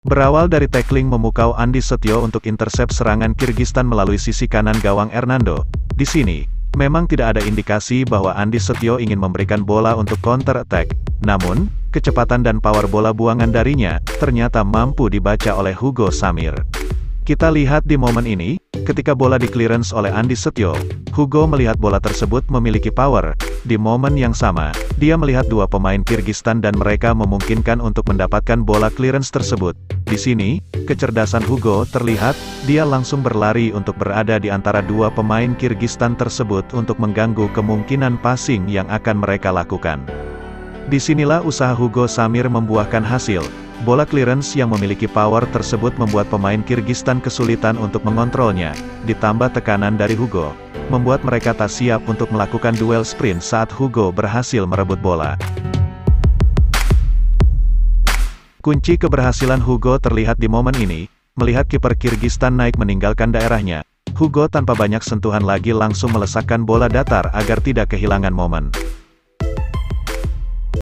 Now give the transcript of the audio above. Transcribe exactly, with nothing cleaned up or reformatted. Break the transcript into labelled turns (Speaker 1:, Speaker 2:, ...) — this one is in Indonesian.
Speaker 1: Berawal dari tackling memukau Andi Setio untuk intercept serangan Kirgistan melalui sisi kanan gawang Hernando, di sini, memang tidak ada indikasi bahwa Andi Setio ingin memberikan bola untuk counter attack, namun, kecepatan dan power bola buangan darinya, ternyata mampu dibaca oleh Hugo Samir. Kita lihat di momen ini, ketika bola di clearance oleh Andi Setio, Hugo melihat bola tersebut memiliki power. Di momen yang sama, dia melihat dua pemain Kirgistan dan mereka memungkinkan untuk mendapatkan bola clearance tersebut. Di sini, kecerdasan Hugo terlihat, dia langsung berlari untuk berada di antara dua pemain Kirgistan tersebut untuk mengganggu kemungkinan passing yang akan mereka lakukan. Disinilah usaha Hugo Samir membuahkan hasil. Bola clearance yang memiliki power tersebut membuat pemain Kirgistan kesulitan untuk mengontrolnya, ditambah tekanan dari Hugo, membuat mereka tak siap untuk melakukan duel sprint saat Hugo berhasil merebut bola. Kunci keberhasilan Hugo terlihat di momen ini, melihat kiper Kirgistan naik meninggalkan daerahnya, Hugo tanpa banyak sentuhan lagi langsung melesakkan bola datar agar tidak kehilangan momen.